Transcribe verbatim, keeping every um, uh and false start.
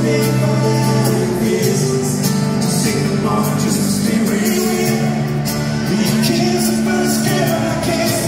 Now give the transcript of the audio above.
Just to stay where you are. You kiss the first girl I can't